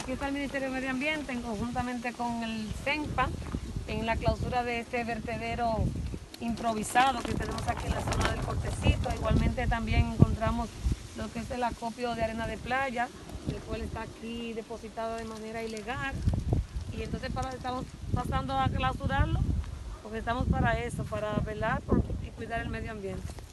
aquí está el Ministerio de Medio Ambiente conjuntamente con el CENPA en la clausura de este vertedero improvisado que tenemos aquí en la zona del Cortecito. Igualmente también encontramos lo que es el acopio de arena de playa, el cual está aquí depositado de manera ilegal. Y entonces estamos pasando a clausurarlo porque estamos para eso, para velar y cuidar el medio ambiente.